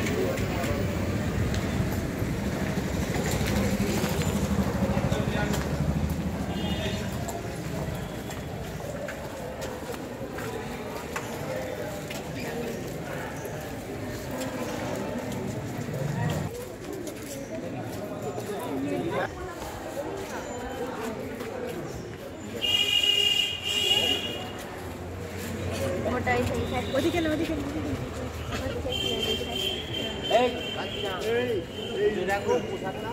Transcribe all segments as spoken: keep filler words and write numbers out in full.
ওদিকে না ওদিকে এই এই এই রাখো পোশাক না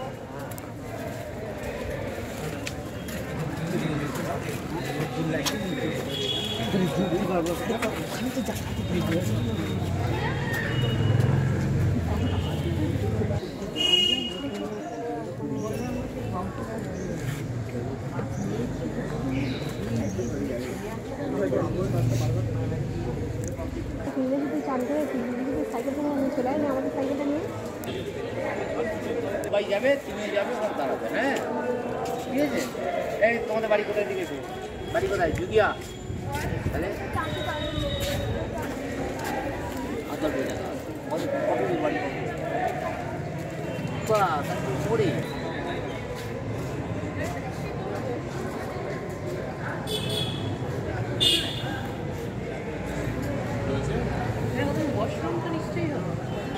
ভাই যাবে তুমি যাবে সব দাঁড়াবে হ্যাঁ ঠিক আছে এই তোমাদের বাড়ি কোথায় দিকে বাড়ি কোথায় জুগিয়া তাহলে আদর বই না কত বাড়ি বা তারপর পড়ে ওয়াশরুমটা নিশ্চয়ই হবে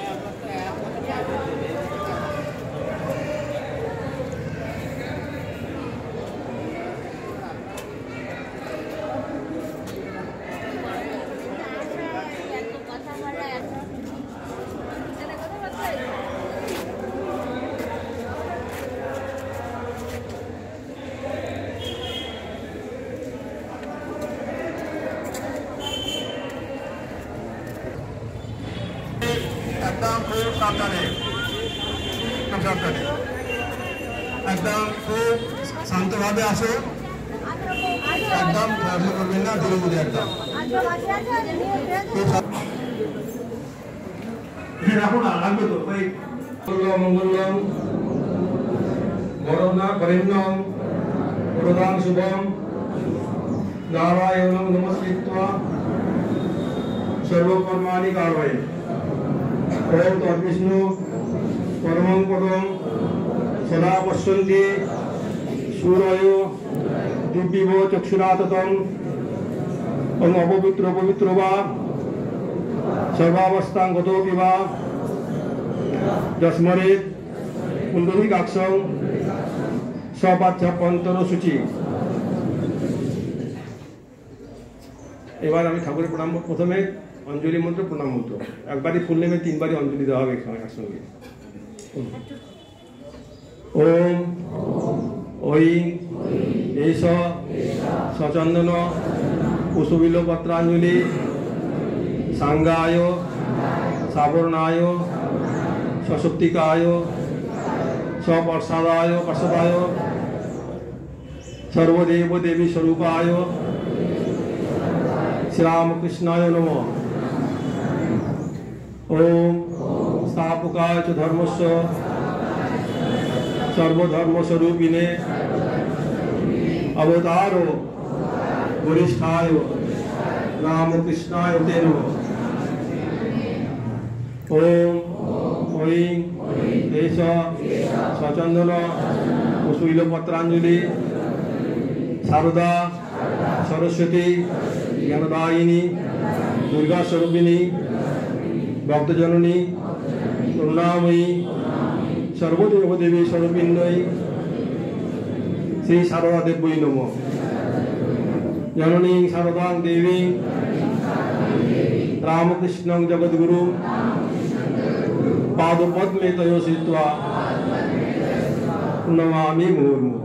একদম খুব সাবধানে খুব সাবধানে একদম খুব শান্তভাবে আসো একদম খেয়াল করবেন না ধীরে ধীরে একদম রাখো না লাগবে তো ভাই মঙ্গলম বরণা বরেণ্যম প্রদান শুভম নারায়ণং নমস্কৃত্বা সর্বকর্মাণি কারয়ে ওম তদ্বিষ্ণু পরমং পদম সদা পশ্যন্তি সূরয় দিব্যিব চক্ষুরাততম ওম অপবিত্র পবিত্র বা সর্বাবস্থাং গতোপি বা যস্মরেৎ পুণ্ডরীকাক্ষং সপাঠ্যপন্তর সূচি। এবার আমি ঠাকুরের প্রণাম প্রথমে অঞ্জলি মন্ত্র প্রণাম মন্ত্র একবারই ফুল নেমে তিনবারই অঞ্জলি দেওয়া হবে একসঙ্গে। ওম ঐং এষ সচন্দন কুসুবিল পত্রাঞ্জলি সাঙ্গায় সাবর্ণায় সশক্তিকায় সপর্ষাদায় প্রসাদায় সর্বদেব দেবী স্বরূপায় শ্রীরামকৃষ্ণায় নমঃ। ওম স্থাপকায় চ ধর্মস্য সর্বধর্মস্বরূপিণে অবতার বরিষ্ঠায় রামকৃষ্ণায় তে নমঃ। ওম ঐং এষ সচন্দন কুশৈল পত্রাঞ্জলি শারদা সরস্বতী জ্ঞানদায়িনী দুর্গা স্বরূপিণী ভক্তজননী করুণাময়ী সর্বদেব দেবী স্বরূপিণ্যই শ্রী শারদা দেবী নমঃ। জননী শারদাং দেবী রামকৃষ্ণং জগদ্গুরু পাদপদ্মে তয় শ্রিত্বা নমামি মুহুর্মুহুঃ।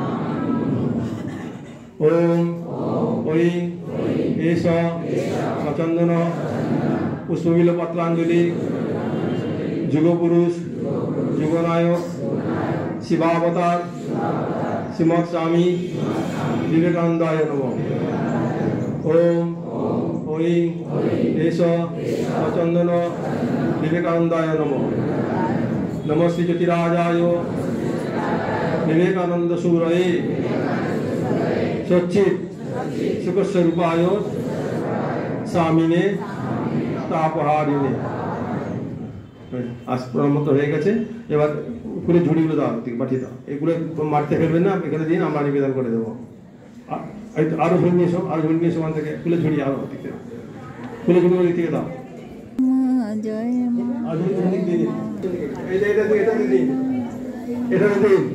ওম ঐং এষ সচন্দন পুষ্পবিল পত্রাঞ্জলি যুগপুরুষ যুগনায়ক শিবাবতার শ্রীমৎ স্বামী বিবেকানন্দায় নমঃ। ওম ঐং এষ সচন্দন বিবেকানন্দায় নমঃ। নমঃ শ্রী জ্যোতিরাজায় বিবেকানন্দ সুরয়ে সচ্চিৎ সুখস্বরূপায় স্বামিনে তাপহারিণে। আশপুরার মতো হয়ে গেছে। এবার ফুলের ঝুড়িগুলো দাও, দিকে পাঠিয়ে দাও। এগুলো মারতে ফেলবেন না, এখানে দিন, আমরা নিবেদন করে দেবো। আ- এই তো আরো ঝুড়ি নিয়ে এসো, আরো ঝুড়ি নিয়ে এসো ওখান থেকে, ফুলের ঝুড়ি আরো দিকে ফুলের ঝুড়িগুলো দিক থেকে দাও। জয় মা আর ঝুড়ি ঝুড়ি দিয়ে দিন। এই যে এটা দিয়ে এটা দিয়ে দিন, এটা দিয়ে দিন।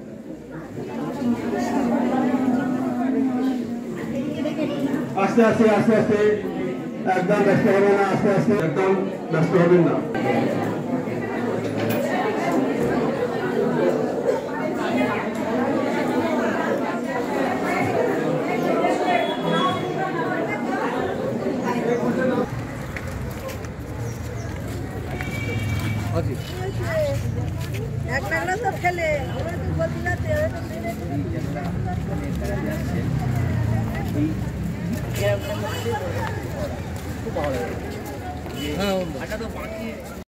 আস্তে আস্তে আস্তে আস্তে, একদম ব্যস্ত হবে না, আস্তে আস্তে, একদম ব্যস্ত হবেন না। এক নাগরা সব খেলে আমরা তো বলছি না তে খুব ভালো লাগে। হ্যাঁ, তো বাকি